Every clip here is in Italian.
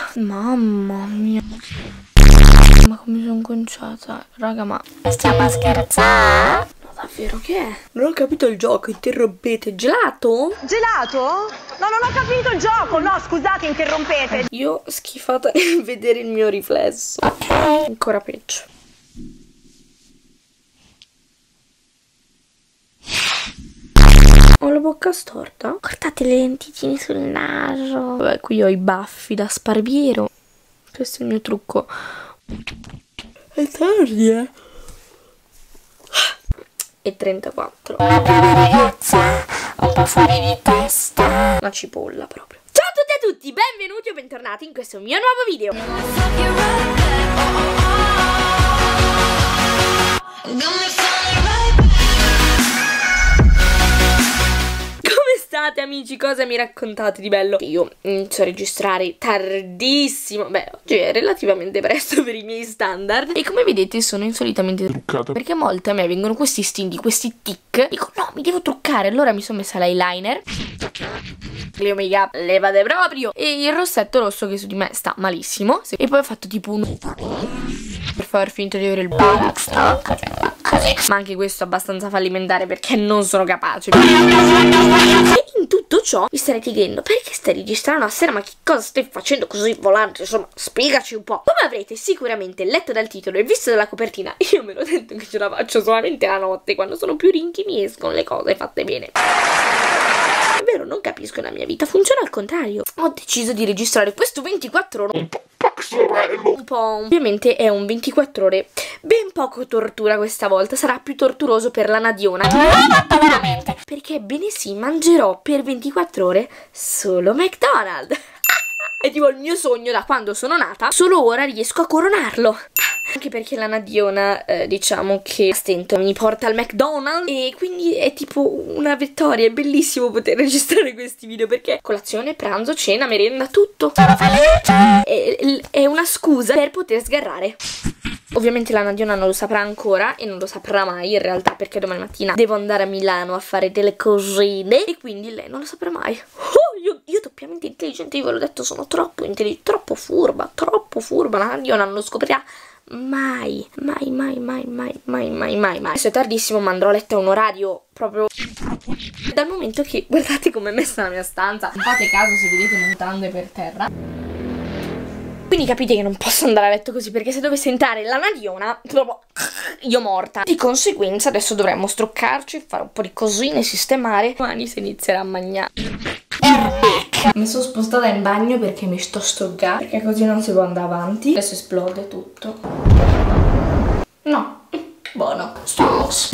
Mamma mia. Ma come sono conciata? Raga, ma stiamo a scherzare? no, davvero, che è? Non ho capito il gioco, interrompete. Gelato? Gelato? No, non ho capito il gioco. No, scusate, interrompete. Io schifata nel vedere il mio riflesso. Ok. Ancora peggio. Ho la bocca storta. Guardate le lenticini sul naso. Vabbè, qui ho i baffi da sparviero. Questo è il mio trucco. È tardi, eh? E 34. Una brava ragazza, un po' fuori di testa. Una cipolla proprio. Ciao a tutti e a tutti, benvenuti o bentornati in questo mio nuovo video. Amici, cosa mi raccontate di bello? Io inizio a registrare tardissimo. Beh, oggi è relativamente presto per i miei standard. E come vedete sono insolitamente truccata, perché a volte a me vengono questi stinghi, questi tic. Dico no, mi devo truccare. Allora mi sono messa l'eyeliner, le make up levate proprio, e il rossetto rosso che su di me sta malissimo. E poi ho fatto tipo un per far finta di avere il botox. Ma anche questo è abbastanza fallimentare perché non sono capace. E in tutto ciò mi starete chiedendo: perché stai registrando a sera? Ma che cosa stai facendo così volante? Insomma, spiegaci un po'. Come avrete sicuramente letto dal titolo e visto dalla copertina, io me l'ho detto che ce la faccio solamente la notte. Quando sono più rinchi mi escono le cose fatte bene. È vero, non capisco, la mia vita funziona al contrario. Ho deciso di registrare questo 24 ore un po'. Ovviamente è un 24 ore ben poco tortura questa volta. Sarà più torturoso per la Nadiona. Veramente. Perché ebbene sì, mangerò per 24 ore solo McDonald's. È tipo il mio sogno da quando sono nata. Solo ora riesco a coronarlo. Anche perché la Nadiona, diciamo che a stento mi porta al McDonald's. E quindi è tipo una vittoria. È bellissimo poter registrare questi video, perché colazione, pranzo, cena, merenda, tutto. Sono felice. È una scusa per poter sgarrare. Ovviamente la Nadiona non lo saprà ancora e non lo saprà mai in realtà, perché domani mattina devo andare a Milano a fare delle cosine e quindi lei non lo saprà mai. Io doppiamente intelligente, io ve l'ho detto, sono troppo intelligente, troppo furba. La Nadiona non lo scoprirà mai. Adesso è tardissimo, ma andrò a letto a un orario proprio dal momento che guardate com'è messa la mia stanza. Non fate caso se vedete mutande per terra. Quindi capite che non posso andare a letto così, perché se dovesse entrare la Nadiona, proprio io morta. Di conseguenza adesso dovremmo struccarci, fare un po' di cosine, sistemare. Domani si inizierà a mangiare. Mi sono spostata in bagno perché mi sto struccando, perché così non si può andare avanti. Adesso esplode tutto. No, buono. Stars.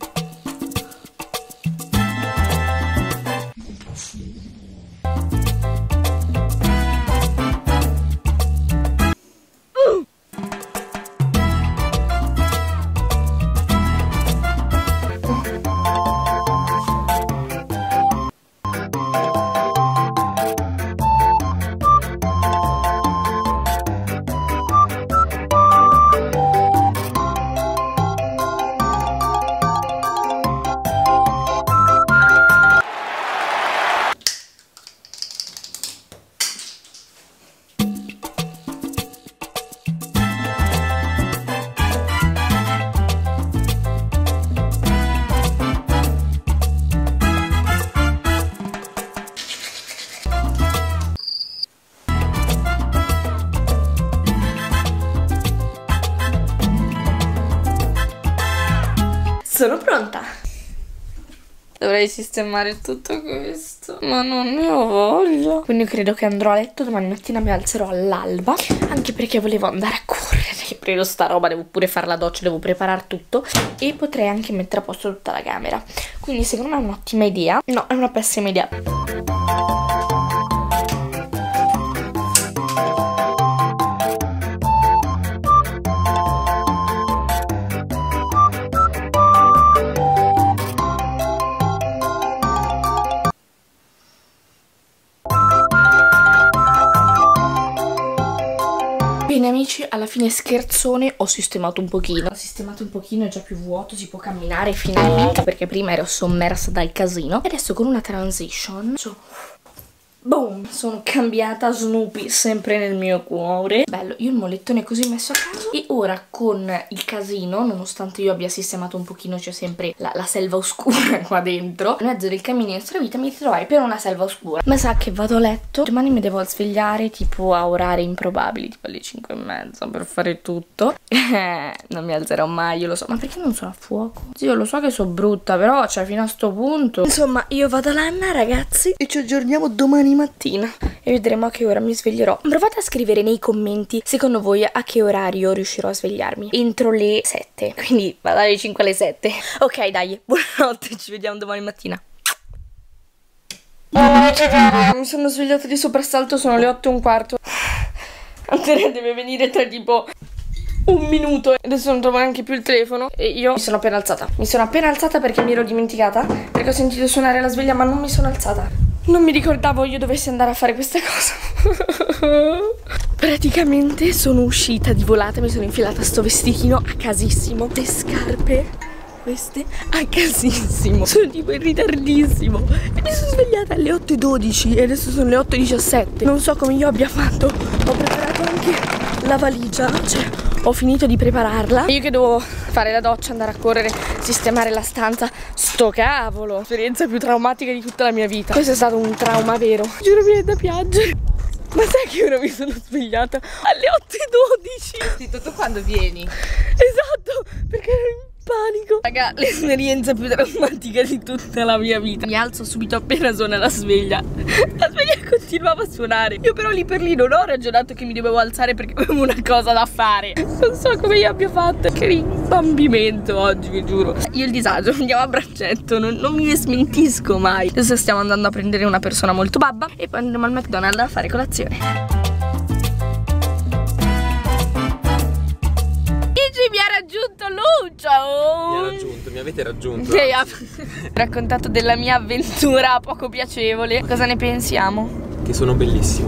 Sono pronta. Dovrei sistemare tutto questo, ma non ne ho voglia. Quindi credo che andrò a letto domani mattina, mi alzerò all'alba, anche perché volevo andare a correre. Io prendo sta roba, devo pure fare la doccia, devo preparare tutto e potrei anche mettere a posto tutta la camera. Quindi secondo me è un'ottima idea. No, è una pessima idea. Bene amici, alla fine scherzone, ho sistemato un pochino. È già più vuoto, si può camminare finalmente, perché prima ero sommersa dal casino. E adesso con una transition Boom, sono cambiata, Snoopy sempre nel mio cuore. Bello, io il molettone così messo a caso. E ora con il casino, nonostante io abbia sistemato un pochino, c'è sempre la selva oscura qua dentro, in mezzo del cammino in stravita mi ritrovai per una selva oscura. Ma sa che vado a letto, domani mi devo svegliare tipo a orari improbabili, tipo alle 5:30 per fare tutto. Non mi alzerò mai, io lo so. Ma perché non sono a fuoco? Zio, lo so che sono brutta, però cioè fino a sto punto. Insomma, io vado all'Anna, ragazzi, e ci aggiorniamo domani mattina e vedremo a che ora mi sveglierò. Provate a scrivere nei commenti secondo voi a che orario riuscirò a svegliarmi entro le 7, quindi vado dalle 5 alle 7. Ok dai, buonanotte, ci vediamo domani mattina. Mi sono svegliata di soprassalto, sono le 8:15. Andrea deve venire tra tipo un minuto. Adesso non trovo neanche più il telefono e io mi sono appena alzata. Mi sono appena alzata perché mi ero dimenticata, perché ho sentito suonare la sveglia ma non mi sono alzata. Non mi ricordavo io dovessi andare a fare questa cosa. Praticamente sono uscita di volata, mi sono infilata sto vestitino a casissimo, le scarpe queste a casissimo, sono tipo in ritardissimo e mi sono svegliata alle 8:12 e adesso sono le 8:17. Non so come io abbia fatto, ho preparato anche la valigia, cioè ho finito di prepararla. Io che devo fare la doccia, andare a correre, sistemare la stanza, sto cavolo, l'esperienza più traumatica di tutta la mia vita. Questo è stato un trauma vero, giuro mi viene da piangere. Ma sai che ora mi sono svegliata alle 8:12? Zitto, tu quando vieni? Esatto, perché ero in panico. Raga, l'esperienza più drammatica di tutta la mia vita. Mi alzo subito appena suona la sveglia. La sveglia continuava a suonare. Io però lì per lì non ho ragionato che mi dovevo alzare perché avevo una cosa da fare. Non so come io abbia fatto. Che rimbambimento oggi, vi giuro. Io il disagio, andiamo a braccetto, non mi ne smentisco mai. Adesso stiamo andando a prendere una persona molto babba e poi andremo al McDonald's a fare colazione. Mi ha raggiunto Lucio. Mi avete raggiunto. Mi ha raccontato della mia avventura poco piacevole. Cosa ne pensiamo? Che sono bellissimo.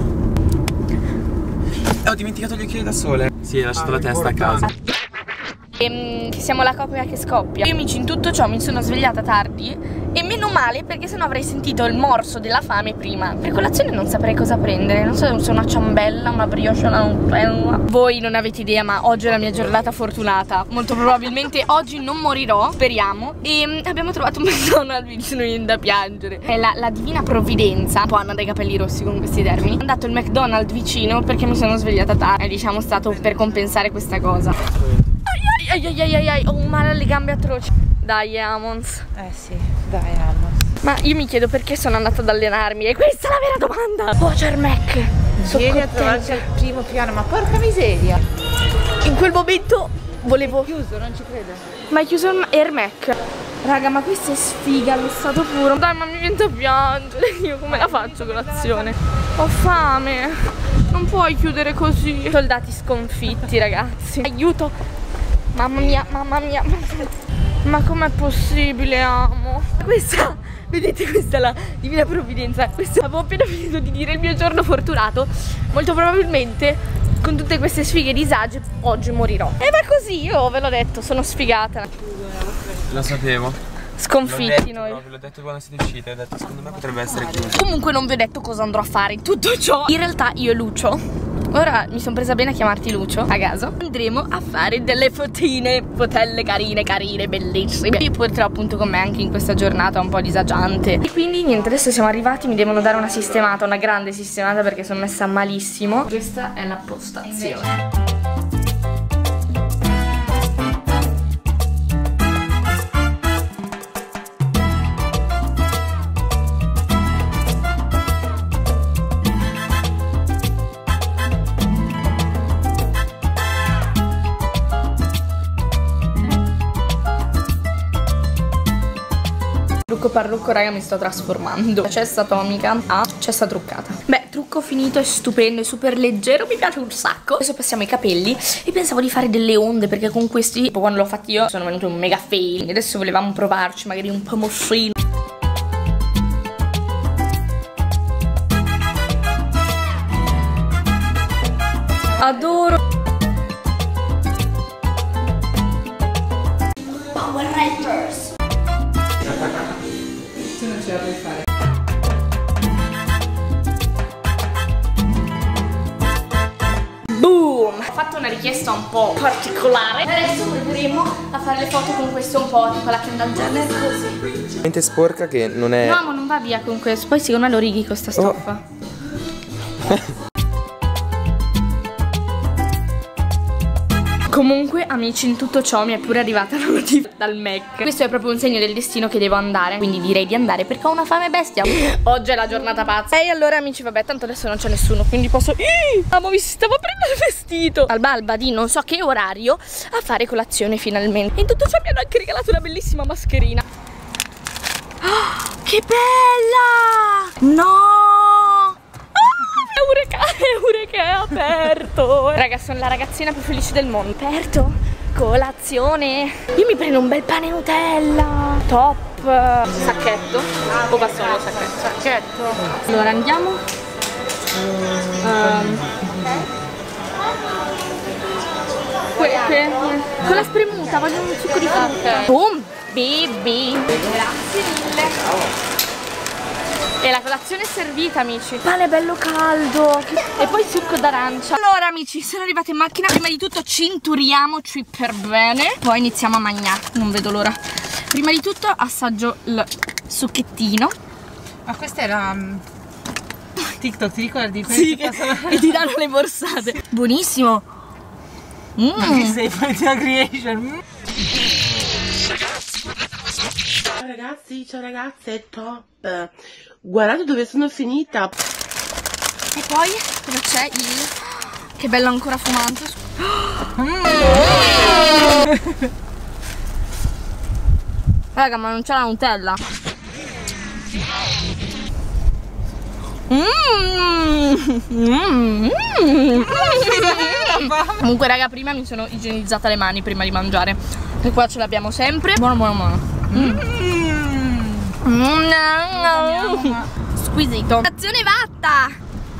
Ho dimenticato gli occhiali da sole. Sì, ho lasciato la testa a casa. Che siamo la coppia che scoppia. Io amici, in tutto ciò mi sono svegliata tardi e meno male perché sennò avrei sentito il morso della fame prima. Per colazione non saprei cosa prendere. Non so se una ciambella, una brioche, una Nutella. Voi non avete idea, ma oggi è la mia giornata fortunata. Molto probabilmente oggi non morirò, speriamo. E abbiamo trovato un McDonald's vicino da piangere. È la divina provvidenza, un po' Anna dai capelli rossi con questi termini. Ho andato il McDonald's vicino perché mi sono svegliata tardi. È diciamo stato per compensare questa cosa. Ai, ho un male alle gambe atroci. Dai, Amons. Sì, dai, Amons. Ma io mi chiedo perché sono andata ad allenarmi. E questa è la vera domanda. Oh, c'è il Mac. Vieni a trovarci al primo piano, ma porca miseria. In quel momento volevo... È chiuso, non ci credo. Ma è chiuso il Mac. Raga, ma questa è sfiga allo stato puro. Dai, ma mi viene a piangere. Io come la faccio colazione? Ho fame. Non puoi chiudere così. Soldati sconfitti, ragazzi. Aiuto. Mamma mia, mamma mia. Ma com'è possibile, amo? Questa, vedete, questa è la divina provvidenza. Questa avevo appena finito di dire il mio giorno fortunato. Molto probabilmente con tutte queste sfighe e disagi oggi morirò. E va così, io ve l'ho detto, sono sfigata. Lo sapevo. Sconfitti noi. No, ve l'ho detto quando siete uscite. Ho detto secondo me potrebbe essere chiuso. Comunque non vi ho detto cosa andrò a fare in tutto ciò. In realtà io e Lucio, ora mi sono presa bene a chiamarti Lucio a caso, andremo a fare delle fotine, fotelle carine, bellissime. Io porterò appunto con me anche in questa giornata un po' disagiante. E quindi niente, adesso siamo arrivati, mi devono dare una sistemata, una grande sistemata perché sono messa malissimo. Questa è la postazione. Trucco parrucco, raga, mi sto trasformando. Cessa atomica a cessa truccata. Beh, trucco finito, è stupendo, è super leggero, mi piace un sacco. Adesso passiamo ai capelli e pensavo di fare delle onde perché con questi, tipo, quando l'ho fatti io, sono venuto un mega fail. Adesso volevamo provarci magari un po' mossino. Adoro. Power Rangers. Tu non ce la puoi fare. fatto una richiesta un po' particolare. Adesso proveremo a fare le foto con questo un po' tipo la Kendall Jenner, così. Mente sporca che non è... No, ma non va via con questo. Poi secondo me lo righi con sta stoffa. Comunque amici, in tutto ciò mi è pure arrivata una notifica dal Mac. Questo è proprio un segno del destino che devo andare, quindi direi di andare perché ho una fame bestia. Oggi è la giornata pazza. E allora amici, vabbè, tanto adesso non c'è nessuno, quindi posso... Amo, mi stavo prendendo il vestito alba alba di non so che orario a fare colazione finalmente. In tutto ciò mi hanno anche regalato una bellissima mascherina. Oh, che bella! No! Eureka è aperto. Raga, sono la ragazzina più felice del mondo. Aperto, colazione. Io mi prendo un bel pane Nutella. Top. Sacchetto. O bastone lo sacchetto? Sacchetto. Allora andiamo. Con la spremuta, voglio un succo di frutta. Boom, baby. Grazie mille. E la colazione è servita amici. Pane bello caldo. E poi succo d'arancia. Allora amici, sono arrivate in macchina. Prima di tutto cinturiamoci per bene. Poi iniziamo a mangiare. Non vedo l'ora. Prima di tutto assaggio il succhettino. Ma questa era TikTok, ti ricordi? Sì, che ti danno le borsate. Buonissimo. Ma che sei Frontier Creation? Ciao ragazzi, ciao ragazze, top. Guardate dove sono finita. E poi cosa c'è? Il... Che bello ancora fumante. Raga, ma non c'è la Nutella. Comunque raga, prima mi sono igienizzata le mani prima di mangiare. E qua ce l'abbiamo sempre. Buono, buono, buono. Squisito. Azione fatta.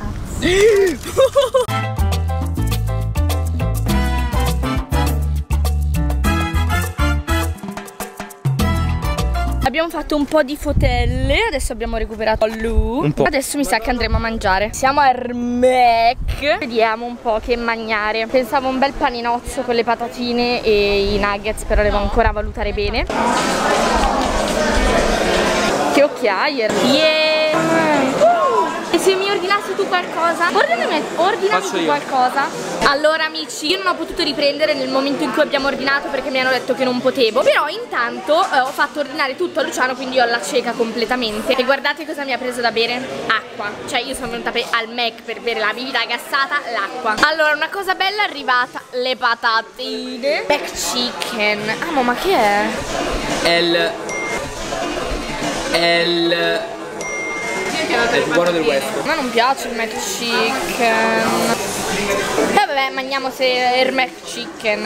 Abbiamo fatto un po' di fotelle. Adesso abbiamo recuperato un po'. Adesso mi sa che andremo a mangiare. Siamo al Mac. Vediamo un po' che mangiare. Pensavo un bel paninozzo con le patatine e i nuggets, però devo ancora valutare bene. Che occhiaie. E se mi ordinassi tu qualcosa? Ordinami tu qualcosa. Allora amici, io non ho potuto riprendere nel momento in cui abbiamo ordinato perché mi hanno detto che non potevo. Però intanto ho fatto ordinare tutto a Luciano, quindi ho la cieca completamente. E guardate cosa mi ha preso da bere. Acqua. Cioè io sono venuta al Mac per bere la bibita gassata, l'acqua. Allora una cosa bella è arrivata. Le patatine Mac chicken. Amo, ma che è? È il buono del West. A me non piace il Mac chicken. Vabbè, mangiamo se è il Mac chicken.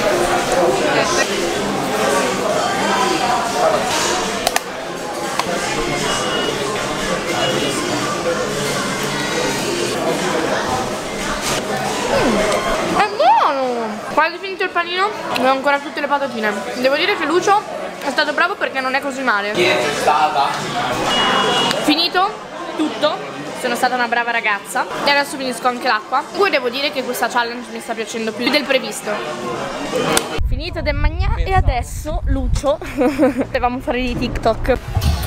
È buono! Quasi finito il panino, ho ancora tutte le patatine. Devo dire che Lucio è stato bravo perché non è così male. Chi è stata? Finito tutto, sono stata una brava ragazza e adesso finisco anche l'acqua. Poi devo dire che questa challenge mi sta piacendo più del previsto. Finito del mangiare e adesso Lucio dovevamo fare di TikTok.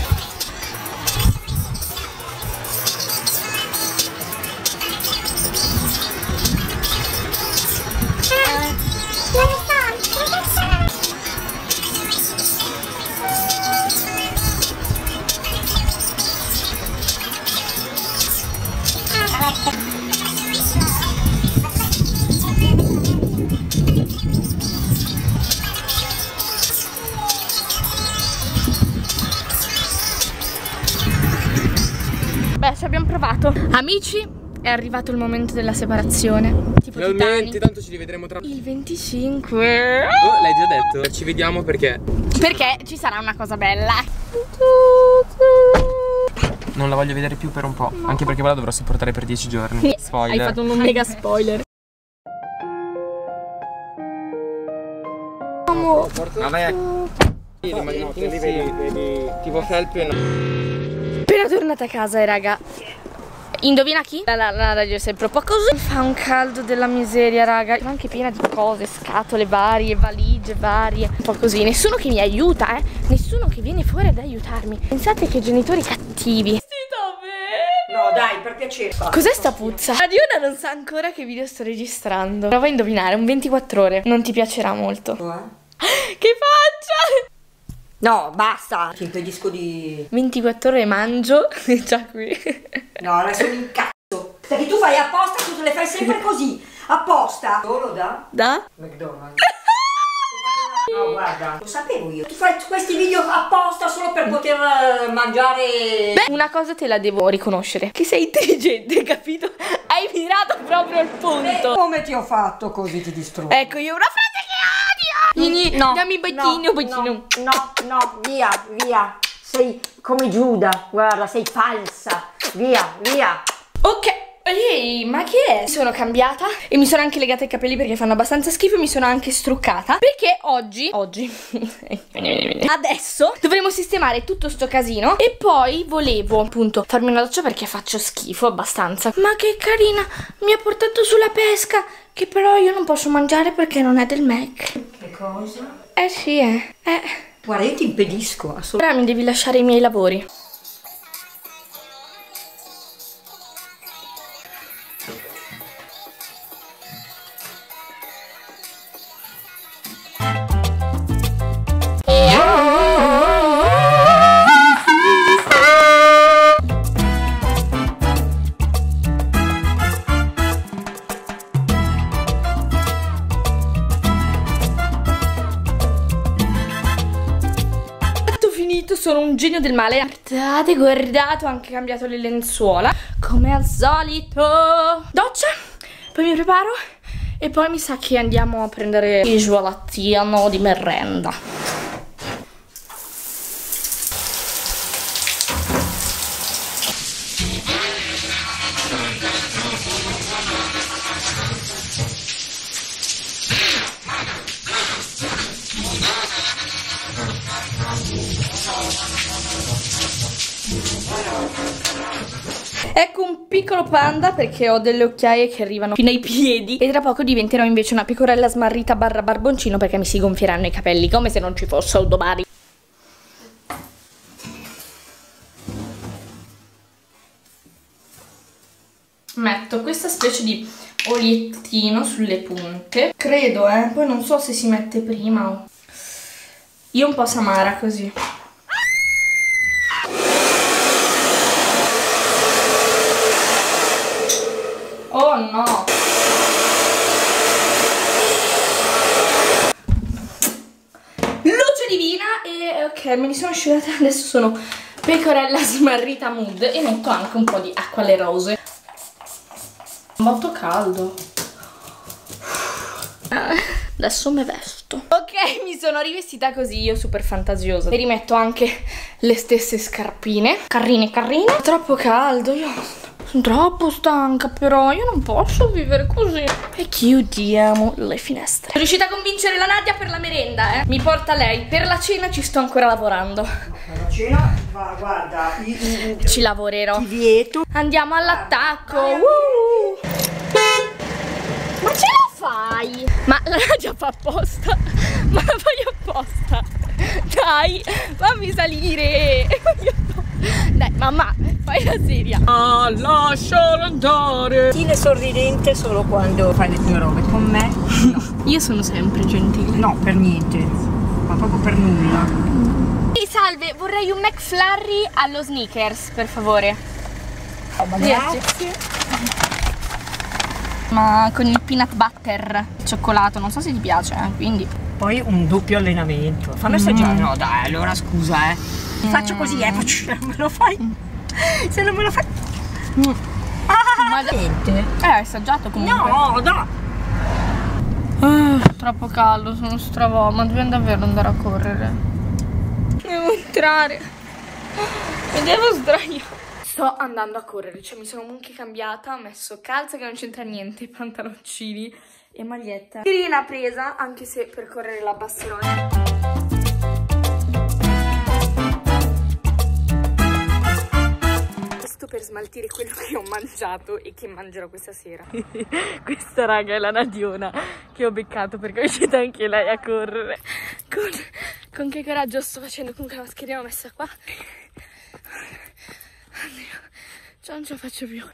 Beh, ci abbiamo provato. Amici, è arrivato il momento della separazione. Tipo Finalmente, tanto ci rivedremo tra... il 25. Oh, l'hai già detto? Ci vediamo perché ci sarà una cosa bella. non la voglio vedere più per un po'. No. Anche perché ora la dovrò sopportare per 10 giorni. Spoiler. Hai fatto un mega spoiler. Ma vai a... vedi tipo felpe. Appena tornata a casa, raga, Indovina chi? La radio è sempre un po' così. Fa un caldo della miseria, raga. Sono anche piena di cose, scatole varie, valigie varie, un po' così. Nessuno che mi aiuta, nessuno che viene fuori ad aiutarmi. Pensate che genitori cattivi. No dai, per piacere. Cos'è sta puzza? Adiona non sa ancora che video sto registrando. Prova a indovinare, un 24 ore. Non ti piacerà molto. Che faccia! No, basta. Ti impedisco di... 24 ore mangio. È già qui. No, adesso mi incazzo. Perché tu fai apposta, tu le fai sempre così. Apposta. Solo da? Da? McDonald's. No, guarda, lo sapevo io. Tu fai questi video apposta solo per poter mangiare. Beh, una cosa te la devo riconoscere. Che sei intelligente, capito? Hai mirato proprio al punto. Come ti ho fatto così ti distruggo? Ecco, io ho una frase che odio. No, dammi bacino. No, via, via. Sei come Giuda, guarda, sei falsa. Via, via. Ok. Ehi, ma che è? Mi sono cambiata e mi sono anche legata i capelli perché fanno abbastanza schifo e mi sono anche struccata perché oggi adesso dovremo sistemare tutto sto casino e poi volevo appunto farmi una doccia perché faccio schifo abbastanza. Ma che carina, mi ha portato sulla pesca che però io non posso mangiare perché non è del Mac. Che cosa? Sì, Guarda, io ti impedisco assolutamente. Ora mi devi lasciare i miei lavori. Sono un genio del male. Guardate, ho anche cambiato le lenzuola come al solito. Doccia, poi mi preparo e poi mi sa che andiamo a prendere il gelattino di merenda. Ecco un piccolo panda perché ho delle occhiaie che arrivano fino ai piedi e tra poco diventerò invece una pecorella smarrita barra barboncino perché mi si gonfieranno i capelli come se non ci fosse un domani. Metto questa specie di oliettino sulle punte, credo, poi non so se si mette prima o... Io un po' samara così. Oh no! Luce divina e ok, me li sono asciugate, adesso sono pecorella smarrita mood e metto anche un po' di acqua alle rose. Molto caldo. Adesso mi vesto. Ok, mi sono rivestita così, io super fantasiosa. E rimetto anche le stesse scarpine. Carrine. Troppo caldo, io sono troppo stanca, però io non posso vivere così. E chiudiamo le finestre. Sono riuscita a convincere la Nadia per la merenda, Mi porta lei. Per la cena ci sto ancora lavorando. Per la cena, guarda, ci lavorerò. Ti vieto. Andiamo all'attacco. Ma ce la fai? Ma la Nadia fa apposta. Ma la fai apposta. Dai, fammi salire. Dai, mamma, fai la seria. Ah, lasciala andare. Stile sorridente solo quando fai le tue robe. Con me no. Io sono sempre gentile. No, per niente. Ma proprio per nulla. Ehi, salve, vorrei un McFlurry allo Snickers, per favore. Oh, ma grazie. Ma con il peanut butter, il cioccolato, non so se ti piace, quindi. Poi un doppio allenamento. Fammi assaggiare. No, dai, allora scusa, Faccio così, se non me lo fai. Se non me lo fai. Ma niente. Hai assaggiato comunque. No, no. Troppo caldo, sono stravolta. Ma dobbiamo davvero andare a correre. Devo entrare. Mi devo sdraiare. Sto andando a correre, cioè mi sono anche cambiata, ho messo calza che non c'entra niente, pantaloncini e maglietta. Tirina presa, anche se per correre la abbasserò. Questo per smaltire quello che ho mangiato e che mangerò questa sera. Questa raga è la Nadiona che ho beccato perché è uscita anche lei a correre. Con che coraggio sto facendo, comunque la mascherina l'ho messa qua. Oddio, cioè non ce la faccio più.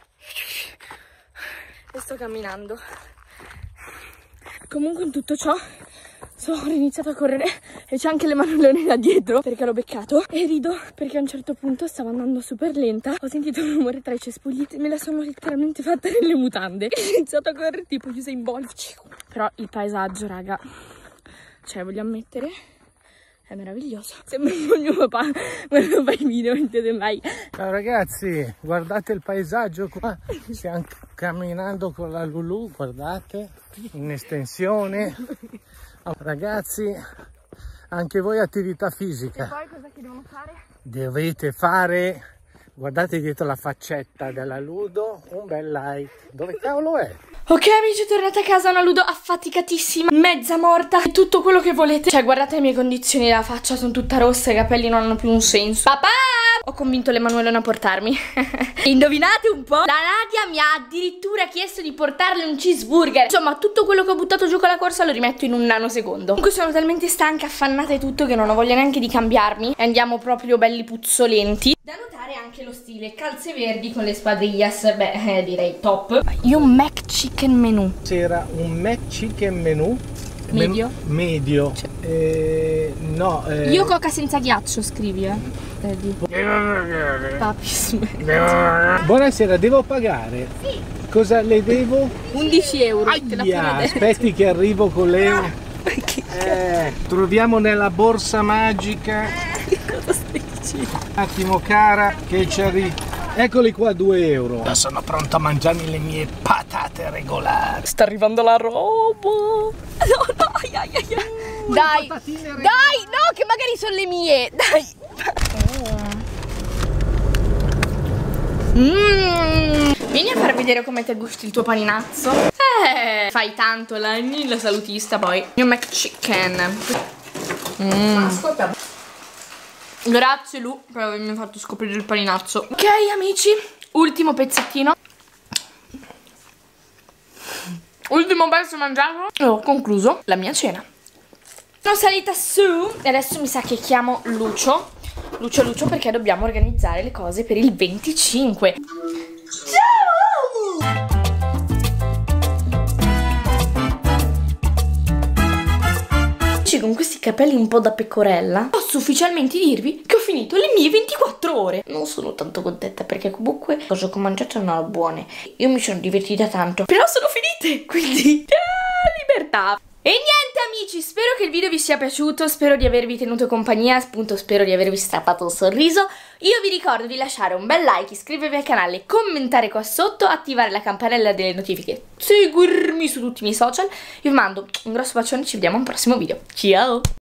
E sto camminando. Comunque in tutto ciò ho iniziato a correre e c'è anche l'Emanuele da dietro perché l'ho beccato e rido perché a un certo punto stavo andando super lenta, ho sentito un rumore tra i cespugli e me la sono letteralmente fatta nelle mutande e ho iniziato a correre tipo Usain Bolt. Però il paesaggio raga, cioè voglio ammettere, è meraviglioso. Sembra un po' mio papà quando fa i video, non intende mai. Ciao ragazzi, guardate il paesaggio qua, stiamo camminando con la Lulu, guardate, in estensione. Oh, ragazzi, anche voi attività fisica. E poi cosa che devono fare? Dovete fare, guardate dietro la faccetta della Ludo, un bel like. Dove cavolo è? Ok amici, tornate a casa, una Ludo affaticatissima, mezza morta, tutto quello che volete. Cioè guardate le mie condizioni della faccia, sono tutta rossa, i capelli non hanno più un senso. Papà! Ho convinto l'Emanuele a portarmi. Indovinate un po'? La Nadia mi ha addirittura chiesto di portarle un cheeseburger. Insomma, tutto quello che ho buttato giù con la corsa lo rimetto in un nanosecondo. Comunque sono talmente stanca, affannata e tutto che non ho voglia neanche di cambiarmi e andiamo proprio belli puzzolenti. Da notare anche lo stile calze verdi con le spadrillas. Beh, direi top. Io un Mac Chicken Menu. C'era un Mac Chicken Menu Medio? Medio. No. Io coca senza ghiaccio, scrivi, Papis. Buonasera, devo pagare? Sì. Cosa le devo? 11 euro. Aspetti che arrivo con l'euro. Troviamo nella borsa magica. Cosa stai dicendo? Un attimo cara, che ci arriva. Eccoli qua 2 euro. Io sono pronto a mangiarmi le mie patate regolari. Sta arrivando la roba. No, Dai, no, che magari sono le mie. Dai. Vieni a far vedere come ti gusti il tuo paninazzo. Fai tanto la salutista poi. Io Mac Chicken. Ascolta. Grazie Lu per avermi fatto scoprire il paninazzo. Ok amici, ultimo pezzettino. Ultimo pezzo mangiato e ho concluso la mia cena. Sono salita su e adesso mi sa che chiamo Lucio perché dobbiamo organizzare le cose per il 25. Ciao! Con questi capelli un po' da pecorella posso ufficialmente dirvi che ho finito le mie 24 ore. Non sono tanto contenta perché comunque le cose che ho mangiato erano buone, io mi sono divertita tanto, però sono finite, quindi libertà. E niente amici, spero che il video vi sia piaciuto, spero di avervi tenuto compagnia, appunto spero di avervi strappato un sorriso. Io vi ricordo di lasciare un bel like, iscrivervi al canale, commentare qua sotto, attivare la campanella delle notifiche, seguirmi su tutti i miei social. Io vi mando un grosso bacione, ci vediamo al prossimo video. Ciao!